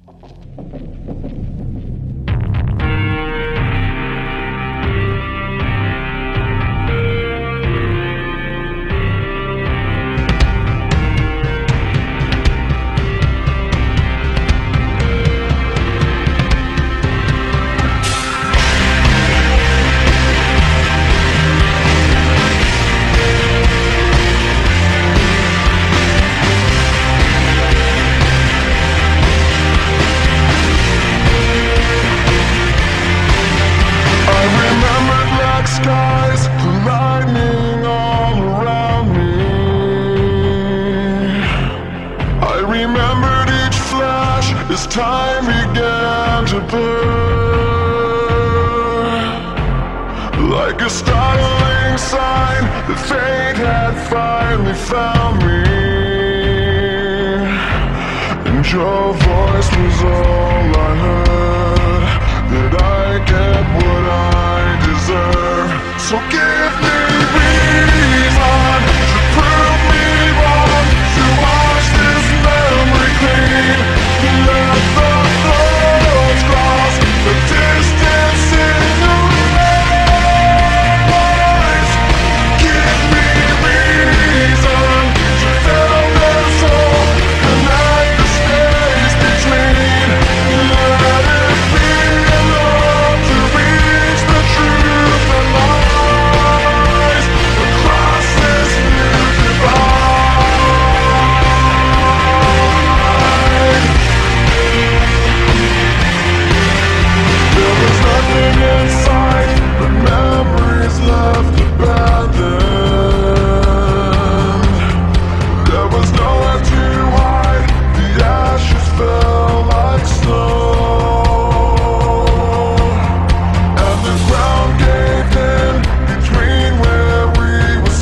Time began to burn like a startling sign that fate had finally found me, and your voice was all I heard, that I get what I deserve. So give me reason to prove me wrong, to wash this memory clean. Let the thoughts cross the distance in your eyes. Give me reason to fill this hole, connect the space between. Let it be enough to reach the truth that lies across this new divide. There was nothing inside, but memories left abandoned. There was nowhere to hide, the ashes fell like snow, and the ground gave in between where we were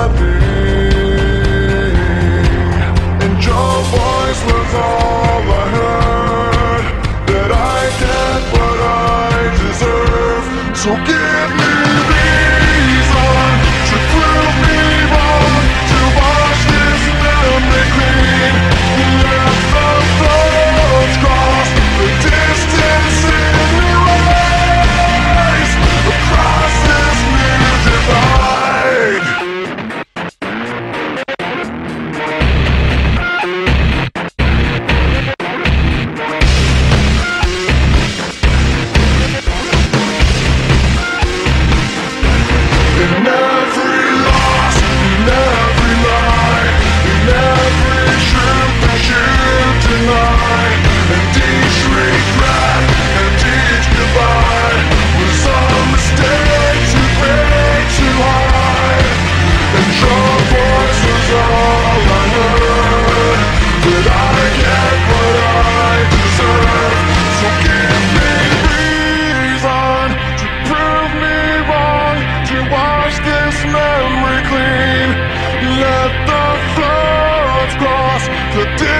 standing, and your voice was all I heard, that I get what I deserve. So give me reason to prove me wrong, to wash this memory clean. Let the thoughts cross the distance in your eyes across this new divide. In every loss, in every lie, in every truth that you deny, and each regret, and each goodbye was a mistake too great to hide, and your voice was all I heard, that I get what I deserve. So give me reason to prove me wrong, to wash this memory clean. Let the thoughts cross the